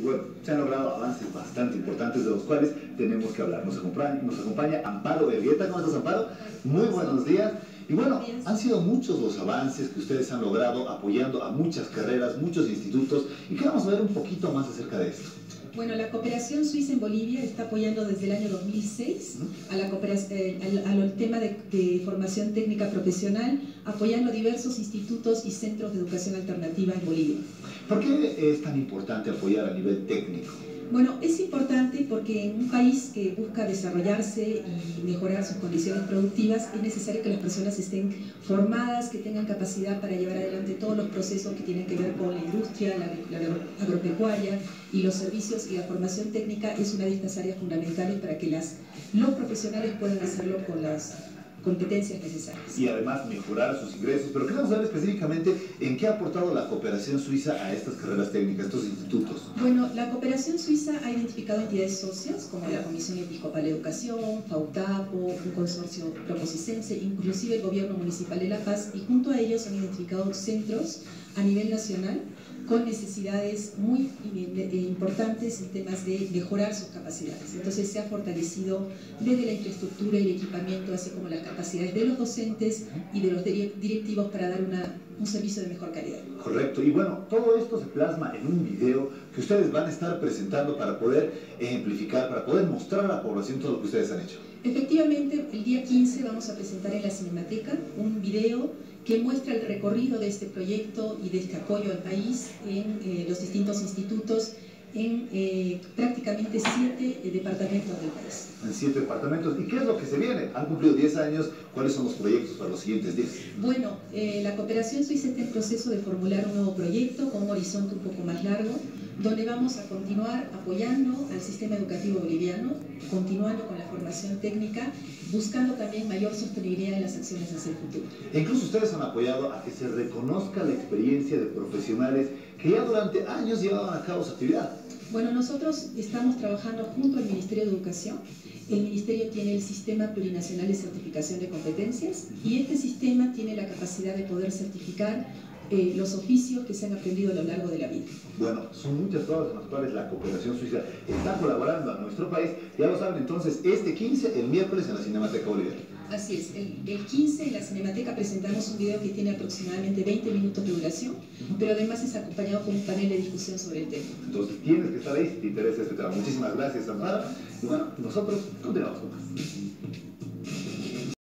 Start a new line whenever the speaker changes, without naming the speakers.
bueno, se han logrado avances bastante importantes de los cuales tenemos que hablar. Nos acompaña Amparo Elgueta. ¿Cómo estás, Amparo? Muy buenos días. Y bueno, han sido muchos los avances que ustedes han logrado apoyando a muchas carreras, muchos institutos, y queremos saber un poquito más acerca de esto.
Bueno, la cooperación suiza en Bolivia está apoyando desde el año 2006 al tema de formación técnica profesional, apoyando diversos institutos y centros de educación alternativa en Bolivia.
¿Por qué es tan importante apoyar a nivel técnico?
Bueno, es importante porque en un país que busca desarrollarse y mejorar sus condiciones productivas es necesario que las personas estén formadas, que tengan capacidad para llevar adelante todos los procesos que tienen que ver con la industria, la agropecuaria y los servicios, y la formación técnica es una de estas áreas fundamentales para que los profesionales puedan hacerlo con las competencias necesarias.
Y además mejorar sus ingresos. Pero queremos saber específicamente en qué ha aportado la cooperación suiza a estas carreras técnicas, a estos institutos.
Bueno, la cooperación suiza ha identificado entidades socias como la Comisión Episcopal de Educación, FAUTAPO, un consorcio proposicense, inclusive el gobierno municipal de La Paz, y junto a ellos han identificado centros a nivel nacional con necesidades muy importantes en temas de mejorar sus capacidades. Entonces se ha fortalecido desde la infraestructura y el equipamiento, así como las capacidades de los docentes y de los directivos para dar un servicio de mejor calidad.
Correcto, y bueno, todo esto se plasma en un video que ustedes van a estar presentando para poder ejemplificar, para poder mostrar a la población todo lo que ustedes han hecho.
Efectivamente, el día 15 vamos a presentar en la Cinemateca un video que muestra el recorrido de este proyecto y de este apoyo al país en los distintos institutos en prácticamente 7 departamentos del país.
En 7 departamentos. ¿Y qué es lo que se viene? Han cumplido 10 años. ¿Cuáles son los proyectos para los siguientes 10?
Bueno, la cooperación suiza está en proceso de formular un nuevo proyecto con un horizonte un poco más largo, donde vamos a continuar apoyando al sistema educativo boliviano, continuando con la formación técnica, buscando también mayor sostenibilidad en las acciones hacia el futuro.
E incluso ustedes han apoyado a que se reconozca la experiencia de profesionales que ya durante años llevaban a cabo su actividad.
Bueno, nosotros estamos trabajando junto al Ministerio de Educación. El Ministerio tiene el Sistema Plurinacional de Certificación de Competencias y este sistema tiene la capacidad de poder certificar los oficios que se han aprendido a lo largo de la vida.
Bueno, son muchas cosas en las cuales la cooperación suiza está colaborando a nuestro país. Ya lo saben, entonces, este 15, el miércoles, en la Cinemateca Boliviana.
Así es, el 15 en la Cinemateca presentamos un video que tiene aproximadamente 20 minutos de duración, pero además es acompañado con un panel de discusión sobre el tema.
Entonces tienes que estar ahí si te interesa este tema. Muchísimas gracias, Amparo. Y bueno, nosotros continuamos con más.